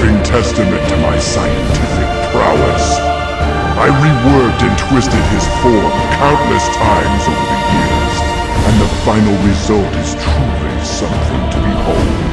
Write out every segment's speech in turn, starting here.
living testament to my scientific prowess. I reworked and twisted his form countless times over the years, and the final result is truly something to behold.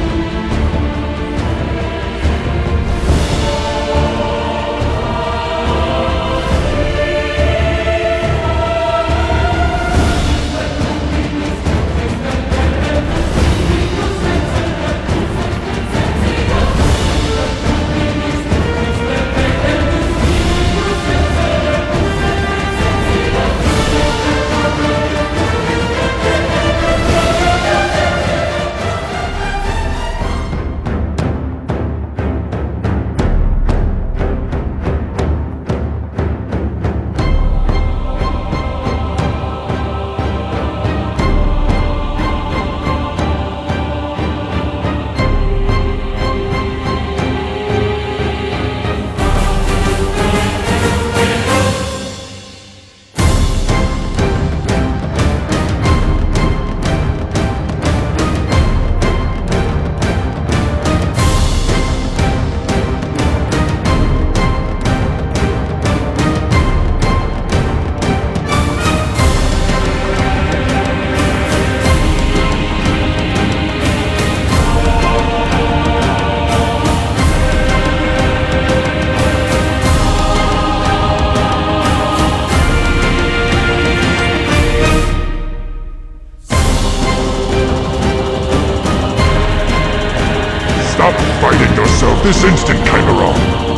Stop fighting yourself this instant, Chimeron!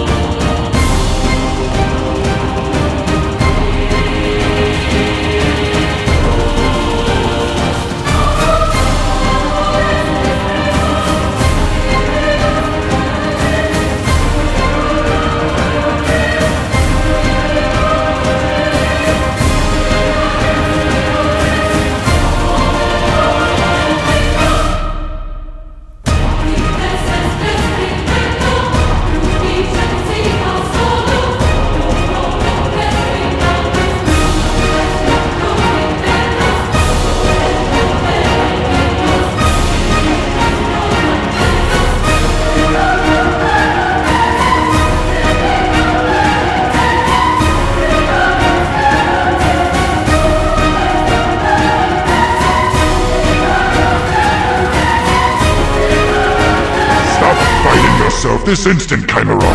This instant, Chimeron!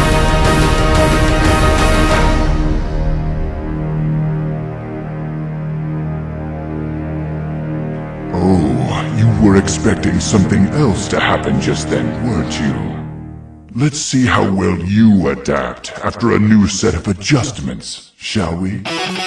Oh, you were expecting something else to happen just then, weren't you? Let's see how well you adapt after a new set of adjustments, shall we?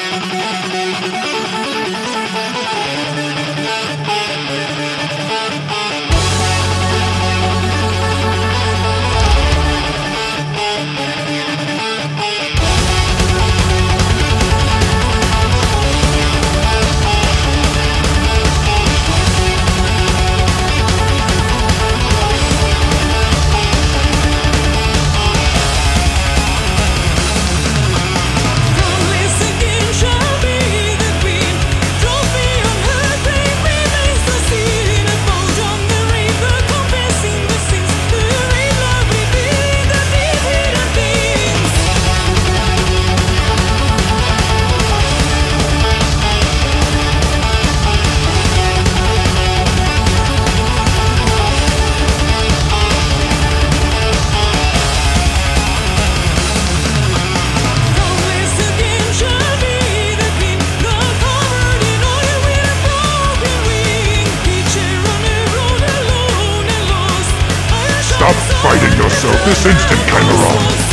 Stop fighting yourself this instant, Chimeron!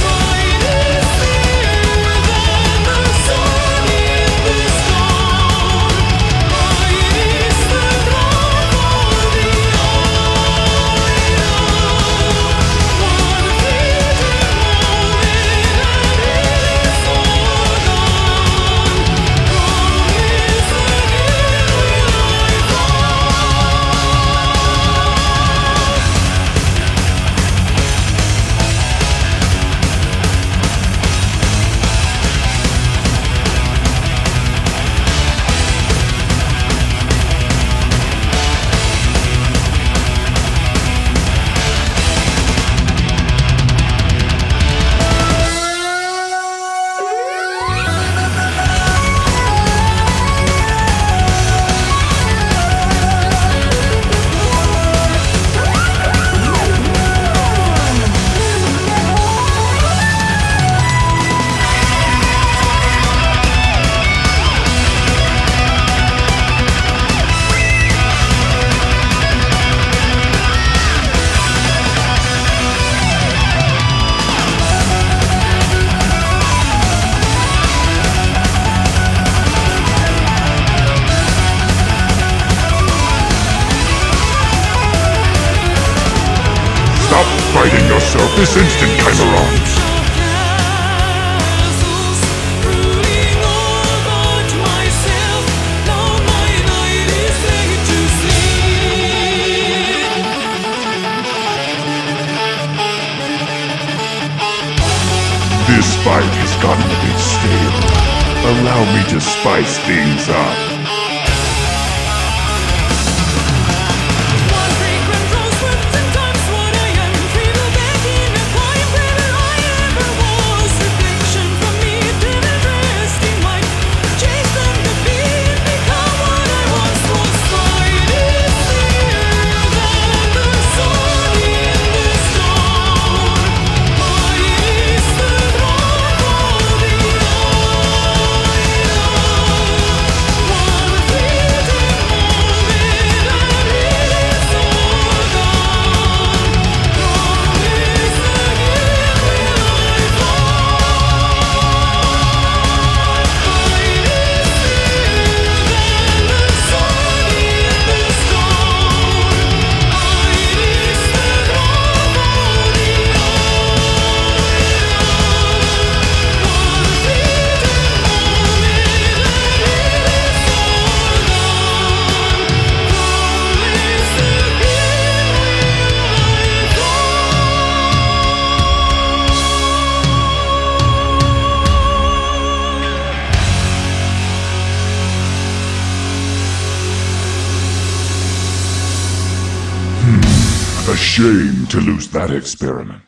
yourself this instant, Chimeron! This fight has gotten a bit stale. Allow me to spice things up. A shame to lose that experiment.